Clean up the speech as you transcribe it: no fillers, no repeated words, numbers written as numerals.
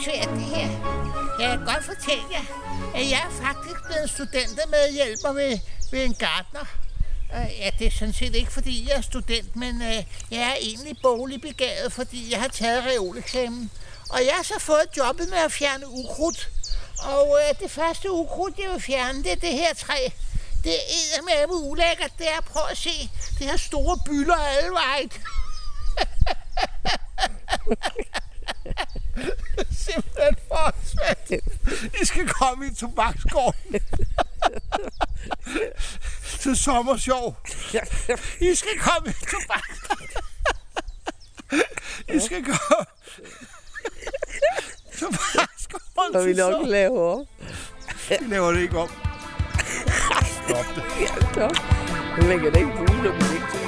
svært, det her. Jeg kan godt fortælle jer, at jeg er faktisk blevet studentermedhjælper ved en gartner. Ja, det er sådan set ikke, fordi jeg er student, men jeg er egentlig boglig begavet, fordi jeg har taget reoleksamen. Og jeg har så fået jobbet med at fjerne ukrudt. Og det første ukrudt, jeg vil fjerne, det er det her træ. Det er eddermame ulækkert, det er. Prøv at se. Det har store bylder alle vejen. Simpelthen for svært. I skal komme i tobaksgården. Til sommersjov. I skal komme i tobaksgården. I skal komme. Tobaksgården. Så vi nok laver om. Vi laver det ikke om. Stop det. Ja, stop. Men man kan da ikke bruge det,